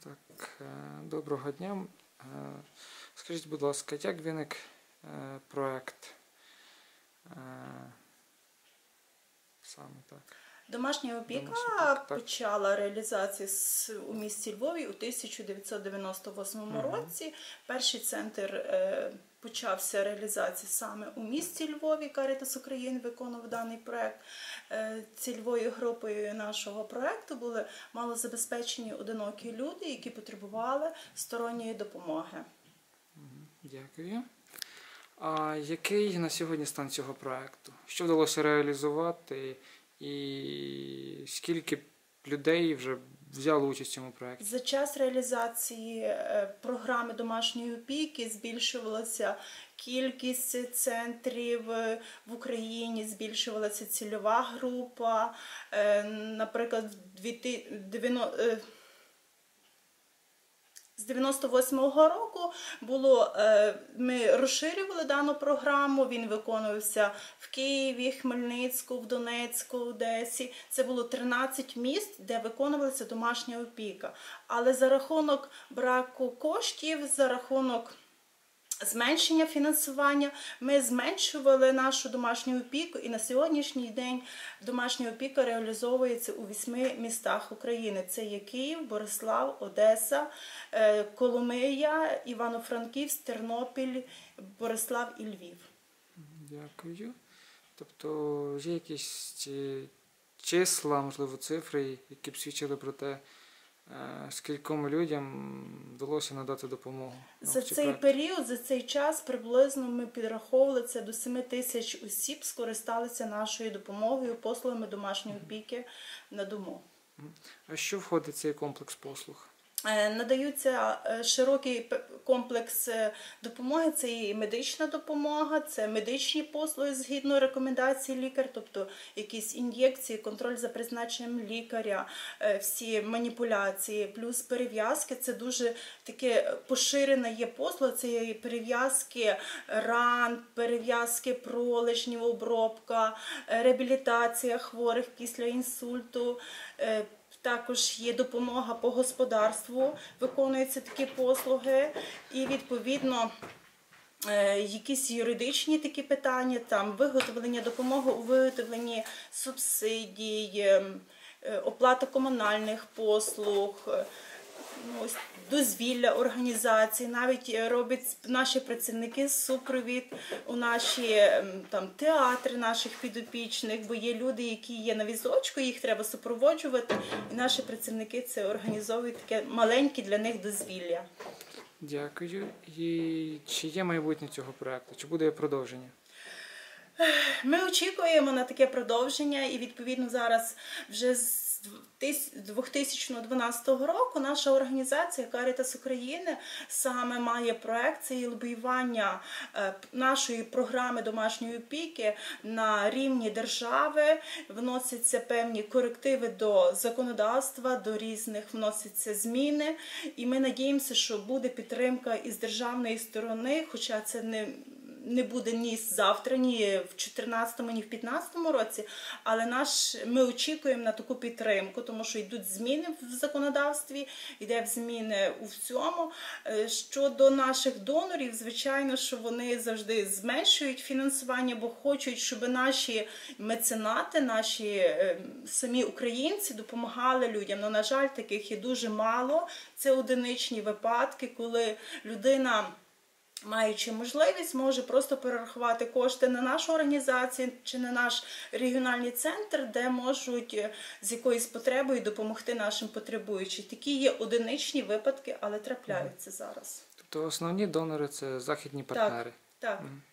Так, доброго дня. Скажіть, будь ласка, як виник проект? Саме так. Домашня опіка так. почала реалізацію у місті Львові у 1998 році. Перший центр почався реалізація саме у місті Львові. Caritas України виконував даний проект. Цільовою групою нашого проекту були малозабезпечені одинокі люди, які потребували сторонньої допомоги. Дякую. А який на сьогодні стан цього проекту? Що вдалося реалізувати і скільки людей вже взяло участь в цьому проєкті? За час реалізації програми домашньої опіки збільшувалася кількість центрів в Україні, збільшувалася цільова група. Наприклад, з 98-го року ми розширювали дану програму, він виконувався в Києві, Хмельницьку, в Донецьку, Одесі. Це було 13 міст, де виконувалася домашня опіка. Але за рахунок браку коштів, за рахунок зменшення фінансування, ми зменшували нашу домашню опіку, і на сьогоднішній день домашня опіка реалізовується у 8 містах України. Це є Київ, Борислав, Одеса, Коломия, Івано-Франківськ, Тернопіль, Борислав і Львів. Дякую. Тобто є якісь числа, можливо, цифри, які б свідчили про те, скільком людям вдалося надати допомогу? За цей період, за цей час приблизно ми підраховували, це до 7 тисяч осіб скористалися нашою допомогою, послугами домашньої опіки на дому. А що входить в цей комплекс послуг? Надаються широкий комплекс допомоги, це і медична допомога, це медичні послуги згідно рекомендацій лікаря, тобто якісь ін'єкції, контроль за призначенням лікаря, всі маніпуляції, плюс перев'язки. Це дуже таке поширена є послуга, це є перев'язки ран, перев'язки пролежнів, обробка, реабілітація хворих після інсульту. Також є допомога по господарству, виконуються такі послуги, і відповідно якісь юридичні такі питання, там виготовлення, допомога у виготовленні субсидій, оплата комунальних послуг, дозвілля організацій, навіть роблять наші працівники супровід у наші театри наших підопічних, бо є люди, які є на візочку, їх треба супроводжувати, і наші працівники це організовують таке маленьке для них дозвілля. Дякую. І чи є майбутнє цього проєкту? Чи буде продовження? Ми очікуємо на таке продовження, і відповідно зараз вже з 2012 року наша організація Caritas України саме має проект, це лобіювання нашої програми домашньої опіки на рівні держави, вносяться певні корективи до законодавства, до різних вносяться зміни, і ми надіємося, що буде підтримка із державної сторони, хоча це не буде ні завтра, ні в 2014, ні в 2015 році, але ми очікуємо на таку підтримку, тому що йдуть зміни в законодавстві, йде зміни у всьому. Щодо наших донорів, звичайно, що вони завжди зменшують фінансування, бо хочуть, щоб наші меценати, наші самі українці допомагали людям. Но, на жаль, таких є дуже мало. Це одиничні випадки, коли людина, маючи можливість, може просто перерахувати кошти на нашу організацію чи на наш регіональний центр, де можуть з якоюсь потребою допомогти нашим потребуючим. Такі є одиничні випадки, але трапляються зараз. Тобто основні донори – це західні партнери? Так.